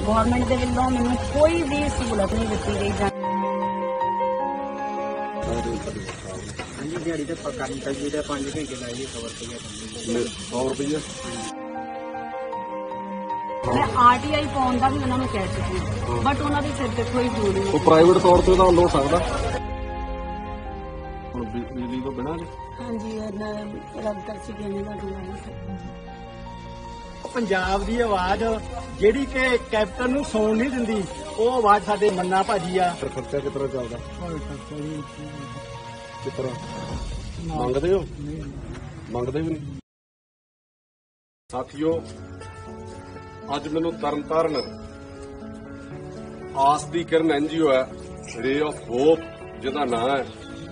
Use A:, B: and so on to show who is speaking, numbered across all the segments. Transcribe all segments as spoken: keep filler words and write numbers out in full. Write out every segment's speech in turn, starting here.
A: Government के वलों मैनूं कोई भी सहूलत नहीं दी गई।
B: दिहाड़ी तो करनी चाहिए पांच घंटे लाइए सौ रुपये
C: सौ रुपये
A: मैं आर टी आई पाने का भी उन्होंने कह चुकी हूँ, बट उन्होंने सिर ते कोई जोड़ नहीं।
C: प्राइवेट तौर पर तो हो सकता बिजली तो बिना
A: हाँ जी रद्द कर चुके
B: पंजाब की आवाज ਜਿਹੜੀ ਕਿ ਕੈਪਟਨ ਨੂੰ ਸੌਣ ਨਹੀਂ ਦਿੰਦੀ, ਉਹ ਆਵਾਜ਼ ਸਾਡੇ ਮੰਨਾ ਭਾਜੀ ਆ।
C: ਖਰਚਾ ਕਿਸ ਤਰ੍ਹਾਂ ਚੱਲਦਾ? ਕਿਸ ਤਰ੍ਹਾਂ ਮੰਗਦੇ ਹੋ? ਮੰਗਦੇ ਵੀ ਨਹੀਂ। ਸਾਥੀਓ, ਅੱਜ ਮੈਨੂੰ ਤਰਨਤਾਰਨ ਆਸ ਦੀ ਕਿਰਨ ਐਨਜੀਓ ਹੈ, ਰੇ ਆਫ ਹੋਪ ਜਿਹਦਾ ਨਾਂ ਹੈ,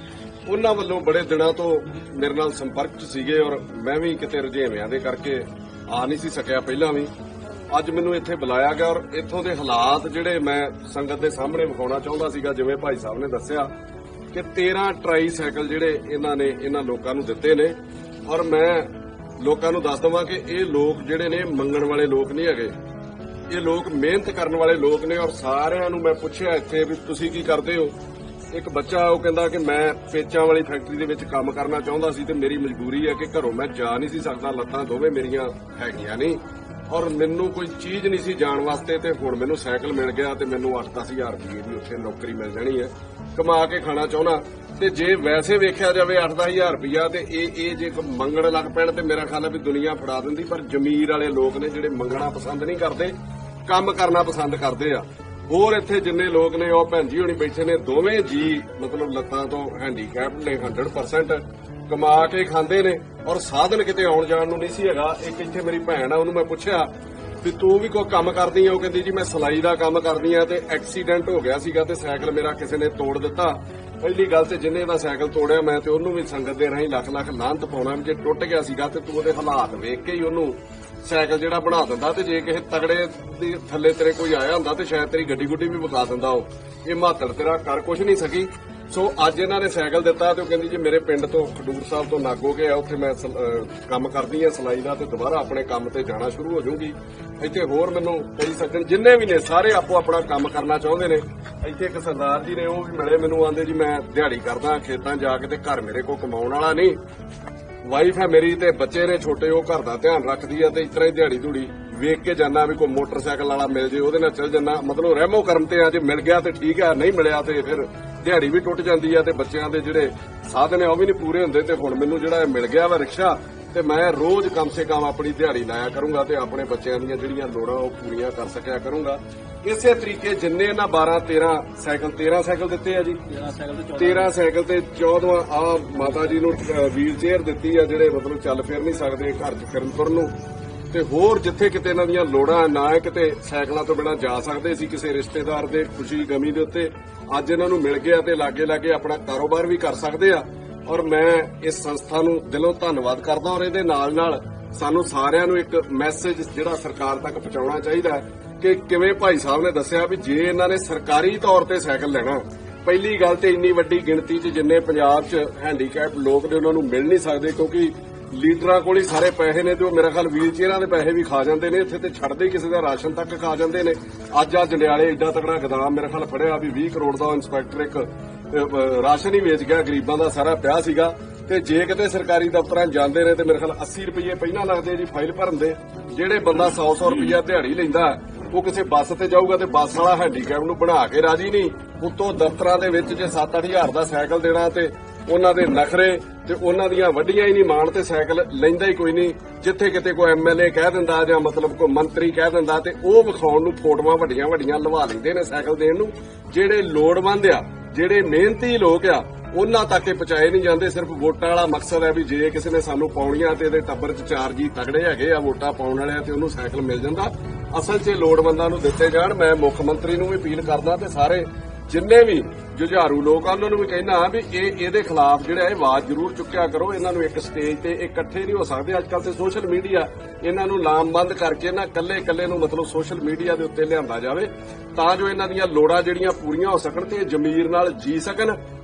C: ਉਹਨਾਂ ਵੱਲੋਂ ਬੜੇ ਦਿਨਾਂ ਤੋਂ ਮੇਰੇ ਨਾਲ ਸੰਪਰਕ 'ਚ ਸੀਗੇ ਔਰ ਮੈਂ ਵੀ ਕਿਤੇ ਰੁਝੇਵਿਆਂ ਦੇ ਕਰਕੇ ਆ ਨਹੀਂ ਸੀ ਸਕਿਆ ਪਹਿਲਾਂ ਵੀ। ਅੱਜ ਮੈਨੂੰ ਇੱਥੇ ਬੁਲਾਇਆ ਗਿਆ ਔਰ ਇੱਥੋਂ ਦੇ ਹਾਲਾਤ ਜਿਹੜੇ ਮੈਂ ਸੰਗਤ ਦੇ ਸਾਹਮਣੇ ਵਿਖਾਉਣਾ ਚਾਹੁੰਦਾ ਸੀਗਾ। ਜਿਵੇਂ ਭਾਈ ਸਾਹਿਬ ਨੇ ਦੱਸਿਆ ਕਿ ਤੇਰਾਂ ਟਰਾਈ ਸਾਈਕਲ ਜਿਹੜੇ ਇਹਨਾਂ ਨੇ ਇਹਨਾਂ ਲੋਕਾਂ ਨੂੰ ਦਿੱਤੇ ਨੇ ਔਰ ਮੈਂ ਲੋਕਾਂ ਨੂੰ ਦੱਸ ਦਵਾਂ ਕਿ ਇਹ ਲੋਕ ਜਿਹੜੇ ਨੇ ਮੰਗਣ ਵਾਲੇ ਲੋਕ ਨਹੀਂ ਹੈਗੇ, ਇਹ ਲੋਕ ਮਿਹਨਤ ਕਰਨ ਵਾਲੇ ਲੋਕ ਨੇ। ਔਰ ਸਾਰਿਆਂ ਨੂੰ ਮੈਂ ਪੁੱਛਿਆ ਇੱਥੇ ਵੀ ਤੁਸੀਂ ਕੀ ਕਰਦੇ ਹੋ। ਇੱਕ ਬੱਚਾ ਉਹ ਕਹਿੰਦਾ ਕਿ ਮੈਂ ਪੇਚਾਂ ਵਾਲੀ ਫੈਕਟਰੀ ਦੇ ਵਿੱਚ ਕੰਮ ਕਰਨਾ ਚਾਹੁੰਦਾ ਸੀ ਤੇ ਮੇਰੀ ਮਜਬੂਰੀ ਹੈ ਕਿ ਘਰੋਂ ਮੈਂ ਜਾ ਨਹੀਂ ਸੀ ਸਕਦਾ, ਲੱਤਾਂ ਦੋਵੇਂ ਮੇਰੀਆਂ ਹੈਗੀਆਂ ਨਹੀਂ ਔਰ ਮੈਨੂੰ ਕੋਈ ਚੀਜ਼ ਨਹੀਂ ਸੀ ਜਾਣ ਵਾਸਤੇ, ਤੇ ਹੁਣ ਮੈਨੂੰ ਸਾਈਕਲ ਮਿਲ ਗਿਆ ਤੇ ਮੈਨੂੰ ਅੱਠ ਦਸ ਹਜ਼ਾਰ ਰੁਪਏ ਦੀ ਉੱਥੇ ਨੌਕਰੀ ਮਿਲ ਜਾਣੀ ਹੈ, ਕਮਾ ਕੇ ਖਾਣਾ ਚਾਹੁੰਦਾ। ਤੇ ਜੇ ਵੈਸੇ ਵੇਖਿਆ ਜਾਵੇ ਅੱਠ ਦਸ ਹਜ਼ਾਰ ਰੁਪਇਆ ਤੇ ਇਹ ਇਹ ਜੇ ਮੰਗਣ ਲੱਗ ਪੈਣ ਤੇ ਮੇਰਾ ਖਿਆਲ ਹੈ ਵੀ ਦੁਨੀਆ ਫੜਾ ਦਿੰਦੀ। ਪਰ ਜ਼ਮੀਰ ਵਾਲੇ ਲੋਕ ਨੇ ਜਿਹੜੇ ਮੰਗਣਾ ਪਸੰਦ ਨਹੀਂ ਕਰਦੇ, ਕੰਮ ਕਰਨਾ ਪਸੰਦ ਕਰਦੇ ਆ। ਹੋਰ ਇੱਥੇ ਜਿੰਨੇ ਲੋਕ ਨੇ ਉਹ ਭੈਣ ਜੀ ਹੋਣੀ ਬੈਠੇ ਨੇ, ਦੋਵੇਂ ਜੀ ਮਤਲਬ ਲੱਤਾਂ ਤੋਂ ਹੈਂਡੀਕੈਪ ਨੇ, ਹੰਡਰਡ ਪਰਸੈਂਟ ਕਮਾ ਕੇ ਖਾਂਦੇ ਨੇ ਔਰ ਸਾਧਨ ਕਿਤੇ ਆਉਣ ਜਾਣ ਨੂੰ ਨਹੀਂ ਸੀ ਹੈਗਾ। ਇੱਕ ਇੱਥੇ ਮੇਰੀ ਭੈਣ ਆ, ਉਹਨੂੰ ਮੈਂ ਪੁੱਛਿਆ ਵੀ ਤੂੰ ਵੀ ਕੋਈ ਕੰਮ ਕਰਦੀ ਆ? ਉਹ ਕਹਿੰਦੀ ਜੀ ਮੈਂ ਸਿਲਾਈ ਦਾ ਕੰਮ ਕਰਦੀ ਆ ਤੇ ਐਕਸੀਡੈਂਟ ਹੋ ਗਿਆ ਸੀਗਾ ਤੇ ਸਾਈਕਲ ਮੇਰਾ ਕਿਸੇ ਨੇ ਤੋੜ ਦਿੱਤਾ। ਪਹਿਲੀ ਗੱਲ ਤੇ ਜਿੰਨੇ ਦਾ ਸਾਈਕਲ ਤੋੜਿਆ ਮੈਂ ਤੇ ਉਹਨੂੰ ਵੀ ਸੰਗਤ ਦੇ ਰਾਹੀਂ ਲੱਖ ਲੱਖ ਲਾਹਨਤ ਪਾਉਣਾ ਵੀ ਜੇ ਟੁੱਟ ਗਿਆ ਸੀਗਾ ਤੇ ਤੂੰ ਉਹਦੇ ਹਾਲਾਤ ਵੇਖ ਕੇ ਹੀ ਉਹਨੂੰ ਸਾਈਕਲ ਜਿਹੜਾ ਬਣਾ ਦਿੰਦਾ, ਤੇ ਜੇ ਕਿਸੇ ਤਗੜੇ ਦੇ ਥੱਲੇ ਤੇਰੇ ਕੋਈ ਆਇਆ ਹੁੰਦਾ ਤੇ ਸ਼ਾਇਦ ਤੇਰੀ ਗੱਡੀ ਗੁੱਡੀ ਵੀ ਵਿਖਾ ਦਿੰਦਾ। ਉਹ ਇਹ ਮਾਤੜ ਤੇਰਾ ਕਰ ਕੁਛ ਨਹੀਂ ਸਕੀ। ਸੋ ਅੱਜ ਇਹਨਾਂ ਨੇ ਸਾਈਕਲ ਦਿੱਤਾ ਤੇ ਉਹ ਕਹਿੰਦੀ ਜੀ ਮੇਰੇ ਪਿੰਡ ਤੋਂ ਖਡੂਰ ਸਾਹਿਬ ਤੋਂ ਨਾਗੋ ਕੇ ਆ, ਉੱਥੇ ਮੈਂ ਕੰਮ ਕਰਦੀ ਆ ਸਿਲਾਈ ਦਾ ਤੇ ਦੁਬਾਰਾ ਆਪਣੇ ਕੰਮ ਤੇ ਜਾਣਾ ਸ਼ੁਰੂ ਹੋ ਜਾਊਗੀ। ਇੱਥੇ ਹੋਰ ਮੈਨੂੰ ਕਈ ਸੱਜਣ ਜਿੰਨੇ ਵੀ ਨੇ ਸਾਰੇ ਆਪੋ ਆਪਣਾ ਕੰਮ ਕਰਨਾ ਚਾਹੁੰਦੇ ਨੇ। ਇੱਥੇ ਇੱਕ ਸਰਦਾਰ ਜੀ ਨੇ, ਉਹ ਵੀ ਮਿਲੇ ਮੈਨੂੰ, ਆਂਦੇ ਜੀ ਮੈਂ ਦਿਹਾੜੀ ਕਰਦਾ ਖੇਤਾਂ ਜਾ ਕੇ ਤੇ ਘਰ ਮੇਰੇ ਕੋਲ ਕਮਾਉਣ ਵਾਲਾ ਨਹੀਂ, ਵਾਈਫ ਹੈ ਮੇਰੀ ਤੇ ਬੱਚੇ ਨੇ ਛੋਟੇ, ਉਹ ਘਰ ਦਾ ਧਿਆਨ ਰੱਖਦੀ ਆ ਤੇ ਇਸ ਤਰ੍ਹਾਂ ਹੀ ਦਿਹਾੜੀ ਧੂੜੀ ਵੇਖ ਕੇ ਜਾਂਦਾ ਵੀ ਕੋਈ ਮੋਟਰਸਾਈਕਲ ਵਾਲਾ ਮਿਲ ਜੇ ਉਹਦੇ ਨਾਲ ਚੱਲ ਜਾਂਦਾ। ਮਤਲਬ ਰਹਿਮੋ ਕਰਮ ਤੇ ਆ, ਜੇ ਮਿਲ ਗਿਆ ਤੇ ਠੀਕ ਆ, ਨਹੀਂ ਮਿਲਿਆ ਤੇ ਫਿਰ ਦਿਹਾੜੀ ਵੀ ਟੁੱਟ ਜਾਂਦੀ ਆ ਤੇ ਬੱਚਿਆਂ ਦੇ ਜਿਹੜੇ ਸਾਧਨ ਆ ਉਹ ਵੀ ਨਹੀਂ ਪੂਰੇ ਹੁੰਦੇ। ਤੇ ਹੁਣ ਮੈਨੂੰ ਜਿਹੜਾ ਮਿਲ ਗਿਆ ਵਾ ਰਿਕਸ਼ਾ ਤੇ ਮੈਂ ਰੋਜ਼ ਕਮ ਸੇ ਕਮ ਆਪਣੀ ਦਿਹਾੜੀ ਲਾਇਆ ਕਰੂੰਗਾ ਤੇ ਆਪਣੇ ਬੱਚਿਆਂ ਦੀਆਂ ਜਿਹੜੀਆਂ ਲੋੜਾਂ ਉਹ ਪੂਰੀਆਂ ਕਰ ਸਕਿਆ ਕਰੂੰਗਾ। ਇਸੇ ਤਰੀਕੇ ਜਿੰਨੇ ਇਹਨਾਂ ਬਾਰਾਂ ਤੇਰਾਂ ਸਾਈਕਲ ਤੇਰਾਂ ਸਾਈਕਲ ਦਿੱਤੇ ਆ ਜੀ, ਤੇਰਾਂ ਸਾਈਕਲ ਤੇ ਚੌਦਵਾਂ ਆ ਮਾਤਾ ਜੀ ਨੂੰ ਵੀਲ ਚੇਅਰ ਦਿੱਤੀ ਆ, ਜਿਹੜੇ ਮਤਲਬ ਚੱਲ ਫਿਰ ਨਹੀਂ ਸਕਦੇ ਘਰ 'ਚ ਫਿਰਨ ਤੁਰਨ ਨੂੰ। ਤੇ ਹੋਰ ਜਿੱਥੇ ਕਿਤੇ ਇਹਨਾਂ ਦੀਆਂ ਲੋੜਾਂ ਨਾ ਕਿਤੇ ਸਾਈਕਲਾਂ ਤੋਂ ਬਿਨਾਂ ਜਾ ਸਕਦੇ ਸੀ ਕਿਸੇ ਰਿਸ਼ਤੇਦਾਰ ਦੇ ਖੁਸ਼ੀ ਗਮੀ ਦੇ ਉੱਤੇ, ਅੱਜ ਇਹਨਾਂ ਨੂੰ ਮਿਲ ਗਿਆ ਤੇ ਲਾਗੇ ਲਾਗੇ ਆਪਣਾ ਕਾਰੋਬਾਰ ਵੀ ਕਰ ਸਕਦੇ ਆ। ਔਰ ਮੈਂ ਇਸ ਸੰਸਥਾ ਨੂੰ ਦਿਲੋਂ ਧੰਨਵਾਦ ਕਰਦਾ ਔਰ ਇਹਦੇ ਨਾਲ ਨਾਲ ਸਾਨੂੰ ਸਾਰਿਆਂ ਨੂੰ ਇੱਕ ਮੈਸੇਜ ਜਿਹੜਾ ਸਰਕਾਰ ਤੱਕ ਪਹੁੰਚਾਉਣਾ ਚਾਹੀਦਾ ਕਿ ਕਿਵੇਂ ਭਾਈ ਸਾਹਿਬ ਨੇ ਦੱਸਿਆ ਵੀ ਜੇ ਇਹਨਾਂ ਨੇ ਸਰਕਾਰੀ ਤੌਰ ਤੇ ਸਾਈਕਲ ਲੈਣਾ, ਪਹਿਲੀ ਗੱਲ ਤੇ ਇੰਨੀ ਵੱਡੀ ਗਿਣਤੀ 'ਚ ਜਿੰਨੇ ਪੰਜਾਬ 'ਚ ਹੈਂਡੀਕੈਪ ਲੋਕ ਨੇ ਉਹਨਾਂ ਨੂੰ ਮਿਲ ਨਹੀਂ ਸਕਦੇ, ਕਿਉਂਕਿ ਲੀਡਰਾਂ ਕੋਲ ਹੀ ਸਾਰੇ ਪੈਸੇ ਨੇ ਤੇ ਉਹ ਮੇਰਾ ਖਿਆਲ ਵੀਲ ਚੇਅਰਾਂ ਦੇ ਪੈਸੇ ਵੀ ਖਾ ਜਾਂਦੇ ਨੇ, ਇੱਥੇ ਤੇ ਛੱਡਦੇ ਕਿਸੇ ਦਾ ਰਾਸ਼ਨ ਤੱਕ ਖਾ ਜਾਂਦੇ ਨੇ। ਅੱਜ ਆ ਜੰਡਿਆਲੇ ਏਡਾ ਤਕੜਾ ਗਦਾਮ ਮੇਰੇ ਖਿਆਲ ਫੜਿਆ ਵੀ ਵੀਹ ਕਰੋੜ ਦਾ ਇੰਸਪੈਕਟਰ ਇੱਕ ਰਾਸ਼ਨ ਹੀ ਵੇਚ ਗਿਆ, ਗਰੀਬਾਂ ਦਾ ਸਾਰਾ ਪਿਆ ਸੀਗਾ। ਤੇ ਜੇ ਕਿਤੇ ਸਰਕਾਰੀ ਦਫ਼ਤਰਾਂ ਜਾਂਦੇ ਨੇ ਤੇ ਮੇਰੇ ਖਿਆਲ ਅੱਸੀ ਰੁਪਏ ਪਹਿਲਾਂ ਲੱਗਦੇ ਜੀ ਫਾਈਲ ਭਰਨ ਦੇ। ਜਿਹੜੇ ਬੰਦਾ ਸੌ ਸੌ ਰੁਪਇਆ ਦਿਹਾੜੀ ਲੈਂਦਾ ਉਹ ਕਿਸੇ ਬੱਸ ਤੇ ਜਾਊਗਾ ਤੇ ਬੱਸ ਵਾਲਾ ਹੈਂਡੀਕੈਪ ਨੂੰ ਬਣਾ ਕੇ ਰਾਜੀ ਨਹੀਂ, ਉੱਤੋਂ ਦਫ਼ਤਰਾਂ ਦੇ ਵਿੱਚ ਜੇ ਸੱਤ ਅੱਠ ਹਜ਼ਾਰ ਦਾ ਸਾਈਕਲ ਦੇਣਾ ਤੇ ਉਹਨਾਂ ਦੇ ਨਖਰੇ ਤੇ ਉਹਨਾਂ ਦੀਆਂ ਵੱਡੀਆਂ ਹੀ ਨਹੀਂ ਮਾਣ ਤੇ ਸਾਈਕਲ ਲੈਂਦਾ ਹੀ ਕੋਈ ਨਹੀਂ। ਜਿੱਥੇ ਕਿਤੇ ਕੋਈ ਐਮਐਲਏ ਕਹਿ ਦਿੰਦਾ ਜਾਂ ਮਤਲਬ ਕੋਈ ਮੰਤਰੀ ਕਹਿ ਦਿੰਦਾ ਤੇ ਉਹ ਵਿਖਾਉਣ ਨੂੰ ਫੋਟੋਆਂ ਵੱਡੀਆਂ ਵੱਡੀਆਂ ਲਵਾ ਲੈਂਦੇ ਨੇ ਸਾਈਕਲ ਦੇਣ ਨੂੰ। ਜਿਹੜੇ ਲੋੜਵੰਦ ਆ, ਜਿਹੜੇ ਮਿਹਨਤੀ ਲੋਕ ਆ, ਉਹਨਾਂ ਤੱਕ ਇਹ ਪਹੁੰਚਾਏ ਨਹੀਂ ਜਾਂਦੇ। ਸਿਰਫ ਵੋਟਾਂ ਵਾਲਾ ਮਕਸਦ ਹੈ ਵੀ ਜੇ ਕਿਸੇ ਨੇ ਸਾਨੂੰ ਪਾਉਣੀਆਂ ਤੇ ਇਹਦੇ ਟੱਬਰ 'ਚ ਚਾਰ ਜੀ ਤਗੜੇ ਹੈਗੇ ਆ ਵੋਟਾਂ ਪਾਉਣ ਵਾਲੇ ਤੇ ਉਹਨੂੰ ਸਾਈਕਲ ਮਿਲ ਜਾਂਦਾ। ਅਸਲ 'ਚ ਲੋੜਵੰਦਾਂ ਨੂੰ ਦਿੱਤੇ ਜਾਣ। ਮੈਂ ਮੁੱਖ ਮੰਤਰੀ ਨੂੰ ਵੀ ਅਪੀਲ ਕਰਦਾ ਤੇ ਸਾਰੇ ਜਿੰਨੇ ਵੀ ਜੁਝਾਰੂ ਲੋਕ ਆ ਉਹਨਾਂ ਨੂੰ ਵੀ ਕਹਿਣਾ ਵੀ ਇਹ ਇਹਦੇ ਖਿਲਾਫ ਜਿਹੜਾ ਇਹ ਆਵਾਜ਼ ਜ਼ਰੂਰ ਚੁੱਕਿਆ ਕਰੋ। ਇਹਨਾਂ ਨੂੰ ਇੱਕ ਸਟੇਜ ਤੇ ਇਕੱਠੇ ਨਹੀਂ ਹੋ ਸਕਦੇ। ਅੱਜ ਕੱਲ੍ਹ ਤੇ ਸੋਸ਼ਲ ਮੀਡੀਆ ਇਹਨਾਂ ਨੂੰ ਲਾਮਬੰਦ ਕਰਕੇ ਨਾ ਕੱਲੇ ਕੱਲੇ ਨੂੰ ਮਤਲਬ ਸੋਸ਼ਲ ਮੀਡੀਆ ਦੇ ਉੱਤੇ ਲਿਆਂਦਾ ਜਾਵੇ ਤਾਂ ਜੋ ਇਹਨਾਂ ਦੀਆਂ ਲੋੜਾਂ ਜਿਹੜੀਆਂ ਪੂਰੀਆਂ ਹੋ ਸਕਣ ਤੇ ਜ਼ਮੀਰ ਨਾਲ ਜੀ ਸਕਣ,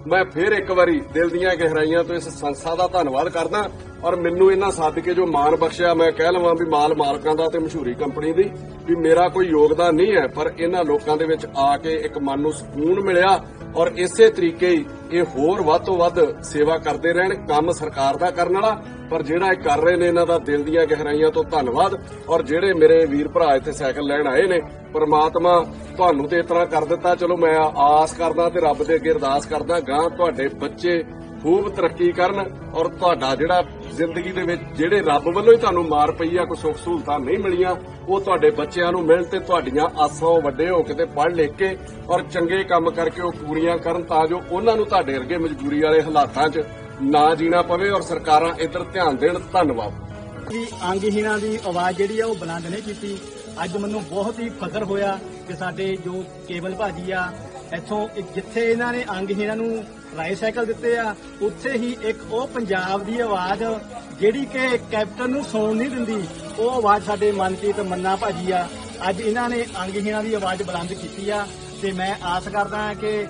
C: ਮੈਂ ਫਿਰ ਇੱਕ ਵਾਰੀ ਦਿਲ ਦੀਆਂ ਗਹਿਰਾਈਆਂ ਤੋਂ ਇਸ ਸੰਸਥਾ ਦਾ ਧੰਨਵਾਦ ਕਰਦਾ ਔਰ ਮੈਨੂੰ ਇਹਨਾਂ ਸੱਦ ਕੇ ਜੋ ਮਾਣ ਬਖਸ਼ਿਆ, ਮੈਂ ਕਹਿ ਲਵਾਂ ਵੀ ਮਾਲ ਮਾਲਕਾਂ ਦਾ ਤੇ ਮਸ਼ਹੂਰੀ ਕੰਪਨੀ ਦੀ, ਵੀ ਮੇਰਾ ਕੋਈ ਯੋਗਦਾਨ ਨਹੀਂ ਹੈ, ਪਰ ਇਹਨਾਂ ਲੋਕਾਂ ਦੇ ਵਿੱਚ ਆ ਕੇ ਇੱਕ ਮਨ ਨੂੰ ਸਕੂਨ ਮਿਲਿਆ ਔਰ ਇਸੇ ਤਰੀਕੇ ਹੀ ਇਹ ਹੋਰ ਵੱਧ ਤੋਂ ਵੱਧ ਸੇਵਾ ਕਰਦੇ ਰਹਿਣ। ਕੰਮ ਸਰਕਾਰ ਦਾ ਕਰਨ ਵਾਲਾ, ਪਰ ਜਿਹੜਾ ਇਹ ਕਰ ਰਹੇ ਨੇ ਇਹਨਾਂ ਦਾ ਦਿਲ ਦੀਆਂ ਗਹਿਰਾਈਆਂ ਤੋਂ ਧੰਨਵਾਦ। ਔਰ ਜਿਹੜੇ ਮੇਰੇ ਵੀਰ ਭਰਾ ਇੱਥੇ ਸਾਈਕਲ ਲੈਣ ਆਏ ਨੇ, ਪ੍ਰਮਾਤਮਾ ਤੁਹਾਨੂੰ ਤੇ ਇਸ ਤਰ੍ਹਾਂ ਕਰ ਦਿੱਤਾ, ਚਲੋ ਮੈਂ ਆਸ ਕਰਦਾ ਤੇ ਰੱਬ ਦੇ ਅੱਗੇ ਅਰਦਾਸ ਕਰਦਾ ਗਾਂ ਤੁਹਾਡੇ ਬੱਚੇ ਖੂਬ ਤਰੱਕੀ ਕਰਨ ਔਰ ਤੁਹਾਡਾ ਜਿਹੜਾ ਜ਼ਿੰਦਗੀ ਦੇ ਵਿੱਚ ਜਿਹੜੇ ਰੱਬ ਵੱਲੋਂ ਹੀ ਤੁਹਾਨੂੰ ਮਾਰ ਪਈ ਆ, ਕੋਈ ਸੁੱਖ ਸਹੂਲਤਾਂ ਨਹੀਂ ਮਿਲੀਆਂ, ਉਹ ਤੁਹਾਡੇ ਬੱਚਿਆਂ ਨੂੰ ਮਿਲਣ ਤੇ ਤੁਹਾਡੀਆਂ ਆਸਾਂ ਵੱਡੇ ਹੋ ਕੇ ਤੇ ਪੜ੍ਹ ਲਿਖ ਕੇ ਔਰ ਚੰਗੇ ਕੰਮ ਕਰਕੇ ਉਹ ਪੂਰੀਆਂ ਕਰਨ, ਤਾਂ ਜੋ ਉਹਨਾਂ ਨੂੰ ਤੁਹਾਡੇ ਵਰਗੇ ਮਜਬੂਰੀ ਵਾਲੇ ਹਾਲਾਤਾਂ 'ਚ ਨਾ ਜੀਣਾ ਪਵੇ ਔਰ ਸਰਕਾਰਾਂ ਇੱਧਰ ਧਿਆਨ ਦੇਣ। ਧੰਨਵਾਦ
B: ਜੀ। ਅੰਗਹੀਣਾਂ ਦੀ ਆਵਾਜ਼ ਜਿਹੜੀ ਆ ਉਹ ਬੁਲੰਦ ਨਹੀਂ ਕੀਤੀ। ਅੱਜ ਮੈਨੂੰ ਬਹੁਤ ਹੀ ਫਖਰ ਹੋਇਆ ਕਿ ਸਾਡੇ ਜੋ ਕੇਵਲ ਭਾਜੀ ਆ ਇੱਥੋਂ, ਜਿੱਥੇ ਇਹਨਾਂ ਨੇ ਅੰਗਹੀਣਾਂ ਨੂੰ ਟਰਾਈਸਾਈਕਲ ਦਿੱਤੇ ਆ, ਉੱਥੇ ਹੀ ਇੱਕ ਉਹ ਪੰਜਾਬ ਦੀ ਆਵਾਜ਼ ਜਿਹੜੀ ਕਿ ਕੈਪਟਨ ਨੂੰ ਸੌਣ ਨਹੀਂ ਦਿੰਦੀ, ਉਹ ਆਵਾਜ਼ ਸਾਡੇ ਮਨਕੀਤ ਮੰਨਾ ਭਾਜੀ ਆ। ਅੱਜ ਇਹਨਾਂ ਨੇ ਅੰਗਹੀਣਾਂ ਦੀ ਆਵਾਜ਼ ਬੁਲੰਦ ਕੀਤੀ ਆ ਤੇ ਮੈਂ ਆਸ ਕਰਦਾ ਹਾਂ ਕਿ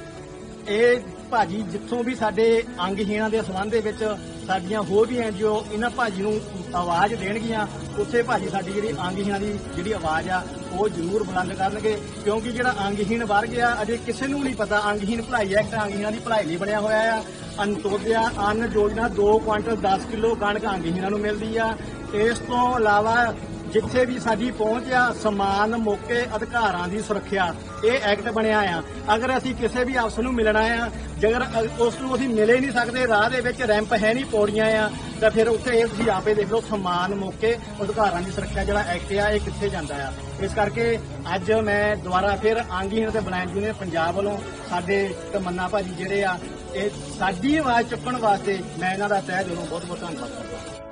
B: ਇਹ ਭਾਜੀ ਜਿੱਥੋਂ ਵੀ ਸਾਡੇ ਅੰਗਹੀਣਾਂ ਦੇ ਸੰਬੰਧ ਦੇ ਵਿੱਚ ਸਾਡੀਆਂ ਹੋਰ ਵੀ ਐਨਜੀਓ ਇਹਨਾਂ ਭਾਜੀ ਨੂੰ ਆਵਾਜ਼ ਦੇਣਗੀਆਂ, ਉੱਥੇ ਭਾਜੀ ਸਾਡੀ ਜਿਹੜੀ ਅੰਗਹੀਣਾਂ ਦੀ ਜਿਹੜੀ ਆਵਾਜ਼ ਆ ਉਹ ਜ਼ਰੂਰ ਬੁਲੰਦ ਕਰਨਗੇ। ਕਿਉਂਕਿ ਜਿਹੜਾ ਅੰਗਹੀਣ ਵਰਗ ਆ, ਅਜੇ ਕਿਸੇ ਨੂੰ ਨਹੀਂ ਪਤਾ ਅੰਗਹੀਣ ਭਲਾਈ ਐਕਟ ਅੰਗਹੀਣਾਂ ਦੀ ਭਲਾਈ ਲਈ ਬਣਿਆ ਹੋਇਆ ਆ। ਅੰਤੋਦਿਆ ਅੰਨ ਯੋਜਨਾ ਦੋ ਕੁਆਂਟਲ ਦਸ ਕਿਲੋ ਕਣਕ ਅੰਗਹੀਣਾਂ ਨੂੰ ਮਿਲਦੀ ਆ। ਇਸ ਤੋਂ ਇਲਾਵਾ ਜਿੱਥੇ ਵੀ ਸਾਡੀ ਪਹੁੰਚ ਆ, ਸਮਾਨ ਮੌਕੇ ਅਧਿਕਾਰਾਂ ਦੀ ਸੁਰੱਖਿਆ, ਇਹ ਐਕਟ ਬਣਿਆ ਆ। ਅਗਰ ਅਸੀਂ ਕਿਸੇ ਵੀ ਅਫਸਰ ਨੂੰ ਮਿਲਣਾ ਆ, ਜੇਕਰ ਉਸ ਨੂੰ ਅਸੀਂ ਮਿਲੇ ਨਹੀਂ ਸਕਦੇ, ਰਾਹ ਦੇ ਵਿੱਚ ਰੈਂਪ ਹੈ ਨਹੀਂ, ਪੌੜੀਆਂ ਆ, ਤਾਂ ਫਿਰ ਉੱਥੇ ਇਹ ਤੁਸੀਂ ਆਪੇ ਦੇਖ ਲਓ ਸਮਾਨ ਮੌਕੇ ਅਧਿਕਾਰਾਂ ਦੀ ਸੁਰੱਖਿਆ ਜਿਹੜਾ ਐਕਟ ਆ ਇਹ ਕਿੱਥੇ ਜਾਂਦਾ ਆ। ਇਸ ਕਰਕੇ ਅੱਜ ਮੈਂ ਦੁਬਾਰਾ ਫਿਰ ਅੰਗਹੀਣ ਤੇ ਬਲਾਈਂਡ ਯੂਨੀਅਨ ਪੰਜਾਬ ਵੱਲੋਂ ਸਾਡੇ ਤਮੰਨਾ ਭਾਜੀ ਜਿਹੜੇ ਆ, ਇਹ ਸਾਡੀ ਆਵਾਜ਼ ਚੁੱਕਣ ਵਾਸਤੇ ਮੈਂ ਇਹਨਾਂ ਦਾ ਤਹਿ ਦਿਲੋਂ ਬਹੁਤ ਬਹੁਤ ਧੰਨਵਾਦ ਕਰਦਾ।